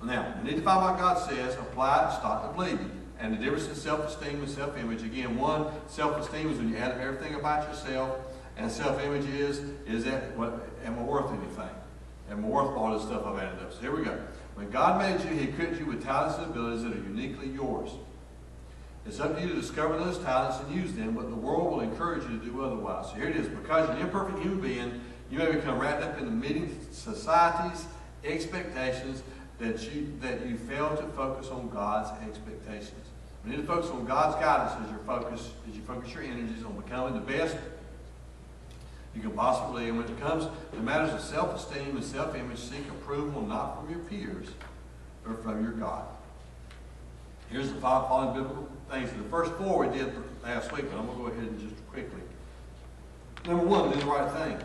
Now, we need to find what God says, apply it, stop the bleeding. And the difference in self-esteem and self-image. Again, one, self-esteem is when you add up everything about yourself. And self-image is that, what, am I worth anything? Am I worth all this stuff I've added up? So here we go. When God made you, He equipped you with talents and abilities that are uniquely yours. It's up to you to discover those talents and use them, but the world will encourage you to do otherwise. So here it is. Because you're an imperfect human being, you may become wrapped up in the meeting society's expectations that you fail to focus on God's expectations. We need to focus on God's guidance as you focus your energies on becoming the best you can possibly. And when it comes to matters of self-esteem and self-image, seek approval not from your peers, but from your God. Here's the five following biblical things. The first four we did last week, but I'm going to go ahead and just quickly. Number one, do the right thing.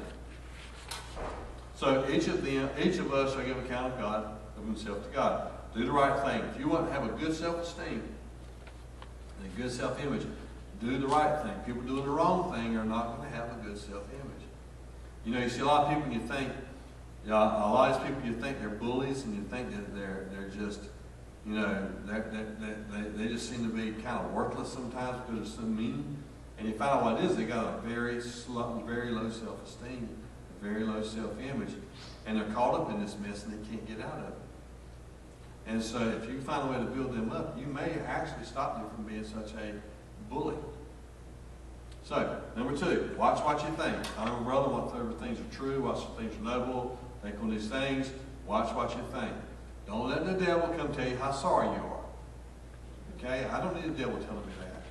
So each of us shall give account of God, of himself to God. Do the right thing. If you want to have a good self-esteem and a good self-image, do the right thing. People doing the wrong thing are not going to have a good self-image. You know, you see a lot of people and you think, a lot of these people, you think they're bullies, and you think that they're just, you know, they just seem to be kind of worthless sometimes because they're so mean. And you find out what it is, they got a very low self-esteem, a very low self-image, and they're caught up in this mess and they can't get out of it. And so if you find a way to build them up, you may actually stop them from being such a bully. So, number two, watch what you think. I'm a brother, whatever things are true, watch what things are noble, think on these things, watch what you think. Don't let the devil come tell you how sorry you are. Okay? I don't need the devil telling me that.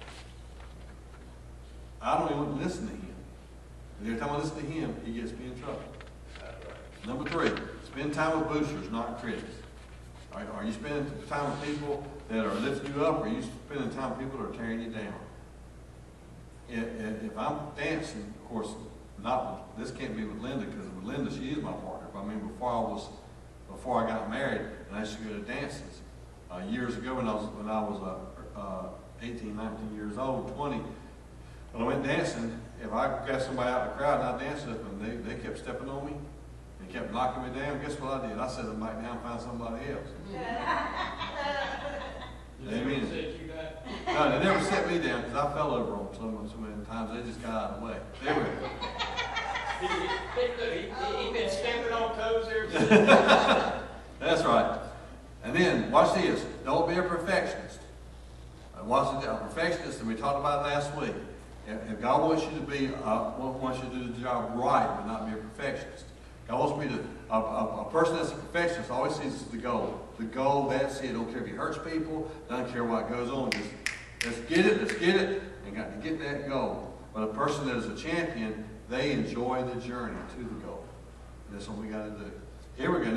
I don't even want to listen to him. Every time I listen to him, he gets me in trouble. Number three, spend time with boosters, not critics. Are you spending time with people that are lifting you up, or are you spending time with people that are tearing you down? If I'm dancing, of course, this can't be with Linda, because with Linda, she is my partner. But I mean, before I got married, and I used to go to dances years ago when I was 18, 19 years old, 20. When I went dancing, if I got somebody out in the crowd and I danced with them, and they kept stepping on me and kept knocking me down, guess what I did? I set them back down and found somebody else. Amen. No, they never set me down because I fell over on someone so many times. They just got out of the way. There we go. He been stepping on toes ever since. That's right. And then, watch this. Don't be a perfectionist. What's a perfectionist? And we talked about it last week. If God wants you to do the job right, but not be a perfectionist. God wants me to, a person that's a perfectionist always sees the goal. The goal, that's it. Don't care if he hurts people, doesn't care what goes on. Just, let's get it, and got to get that goal. But a person that is a champion, they enjoy the journey to the goal. And that's what we got to do. Here we go.